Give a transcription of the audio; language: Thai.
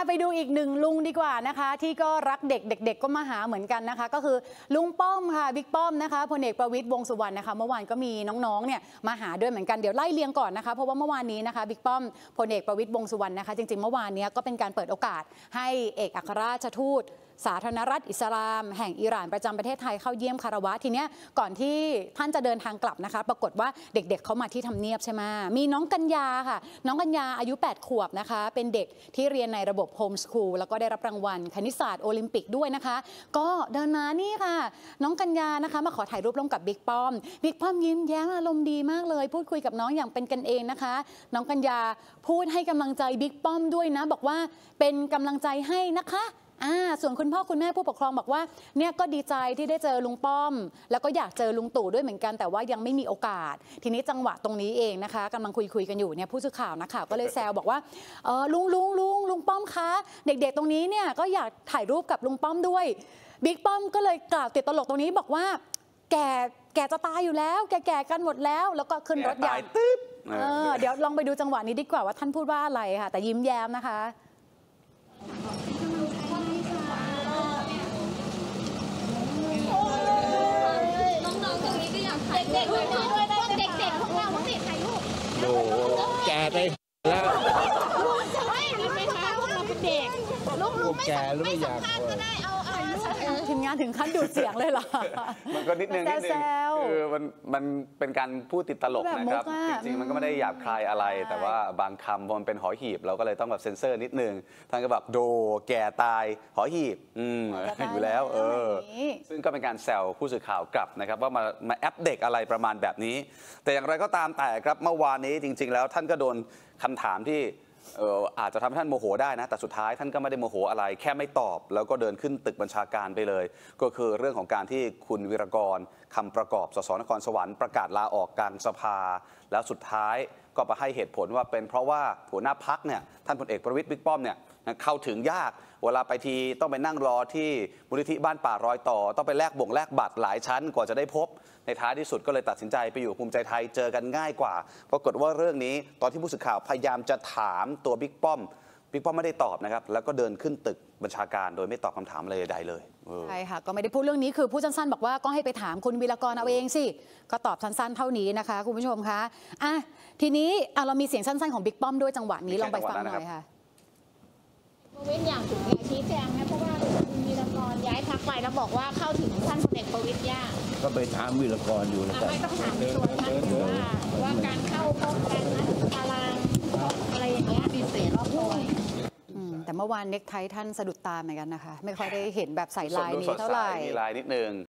ไปดูอีกหนึ่งลุงดีกว่านะคะที่ก็รักเด็กก็มาหาเหมือนกันนะคะก็คือลุงป้อมค่ะบิ๊กป้อมนะคะพลเอกประวิตรวงษ์สุวรรณนะคะเมื่อวานก็มีน้องๆเนี่ยมาหาด้วยเหมือนกันเดี๋ยวไล่เรียงก่อนนะคะเพราะว่าเมื่อวานนี้นะคะบิ๊กป้อมพลเอกประวิตรวงษ์สุวรรณนะคะจริงๆเมื่อวานนี้ก็เป็นการเปิดโอกาสให้เอกอัครราชทูตสาธารณรัฐอิสลามแห่งอิหร่านประจำประเทศไทยเข้าเยี่ยมคารวะทีเนี้ยก่อนที่ท่านจะเดินทางกลับนะคะปรากฏว่าเด็กๆเขามาที่ทำเนียบใช่ไหมมีน้องกัญญาค่ะน้องกัญญาอายุ8 ขวบนะคะเป็นเด็กที่เรียนในระบบโฮมสคูลแล้วก็ได้รับรางวัลคณิตศาสตร์โอลิมปิกด้วยนะคะก็เดินมานี่ค่ะน้องกัญญานะคะมาขอถ่ายรูปร่วมกับบิ๊กป้อมยิ้มแย้มอารมณ์ดีมากเลยพูดคุยกับน้องอย่างเป็นกันเองนะคะน้องกัญญาพูดให้กำลังใจบิ๊กป้อมด้วยนะบอกว่าเป็นกำลังใจให้นะคะส่วนคุณพ่อคุณแม่ผู้ปกครองบอกว่าเนี่ยก็ดีใจที่ได้เจอลุงป้อมแล้วก็อยากเจอลุงตู่ด้วยเหมือนกันแต่ว่ายังไม่มีโอกาสทีนี้จังหวะตรงนี้เองนะคะกำลังคุยกันอยู่เนี่ยผู้สื่อข่าวนักข่าวก็เลยแซวบอกว่าลุงป้อมคะเด็กๆตรงนี้เนี่ยก็อยากถ่ายรูปกับลุงป้อมด้วยบิ๊กป้อมก็เลยกล่าวติดตลกตรงนี้บอกว่าแกจะตายอยู่แล้วแก่กันหมดแล้วก็ขึ้นรถยางเดี๋ยวลองไปดูจังหวะนี้ดีกว่าว่าท่านพูดว่าอะไรค่ะแต่ยิ้มแย้มนะคะเด็กๆด้วยเด็กๆของเราต้องติดถ่ายรูปโอ้แกไปแล้วไม่คะพวกเราเป็นเด็กลูกแกแล้วไม่อยากทีมงานถึงขั้นดูดเสียงเลยเหรอมันก็นิดนึงคือมันเป็นการพูดติดตลกนะครับจริงๆมันก็ไม่ได้หยาบคายอะไรแต่ว่าบางคำมันเป็นหอหีบเราก็เลยต้องแบบเซ็นเซอร์นิดนึงท่านก็แบบโดแก่ตายหอหีบอยู่แล้วซึ่งก็เป็นการแซวผู้สื่อข่าวกลับนะครับว่ามาแอปเด็กอะไรประมาณแบบนี้แต่อย่างไรก็ตามแต่ครับเมื่อวานนี้จริงๆแล้วท่านก็โดนคำถามที่อาจจะทำให้ท่านโมโหได้นะแต่สุดท้ายท่านก็ไม่ได้โมโหอะไรแค่ไม่ตอบแล้วก็เดินขึ้นตึกบัญชาการไปเลยก็คือเรื่องของการที่คุณวิรกรคำประกอบสสนครสวรรค์ประกาศลาออกกลางสภาแล้วสุดท้ายก็ไปให้เหตุผลว่าเป็นเพราะว่าหัวหน้าพรรคเนี่ยท่านพลเอกประวิตรบิ๊กป้อมเนี่ยเข้าถึงยากเวลาไปทีต้องไปนั่งรอที่มูลนิธิบ้านป่ารอยต่อต้องไปแลกบัตรหลายชั้นกว่าจะได้พบในท้ายที่สุดก็เลยตัดสินใจไปอยู่ภูมิใจไทยเจอกันง่ายกว่าปรากฏว่าเรื่องนี้ตอนที่ผู้สื่อข่าวพยายามจะถามตัวบิ๊กป้อมไม่ได้ตอบนะครับแล้วก็เดินขึ้นตึกบัญชาการโดยไม่ตอบคำถามอะไรใดเลยใช่ค่ะก็ไม่ได้พูดเรื่องนี้คือผู้สั้นๆบอกว่าก็ให้ไปถามคุณวิรกรเอาเองสิก็ตอบสั้นๆเท่านี้นะคะคุณผู้ชมคะทีนี้เรามีเสียงสั้นๆของบิ๊กป้อมด้วยจังหวะนี้ลองไปฟังหน่อยค่ะเว้นอย่างถึงชี้แจงนะเพราะว่าคุณวีรกรย้ายพรรคไปแล้วบอกว่าเข้าถึงท่านพลเอกประวิตรยากก็ไปถามวีรกรอยู่แล้วไม่ต้องถามตัวท่านว่าการเข้าพบกันนะตารางอะไรอย่างเงี้ยพิเศษรอบตัวแต่เมื่อวานเน็กไทท่านสะดุดตาเหมือนกันนะคะไม่ค่อยได้เห็นแบบใส่ลายนี้เท่าไหร่มีลายนิดนึง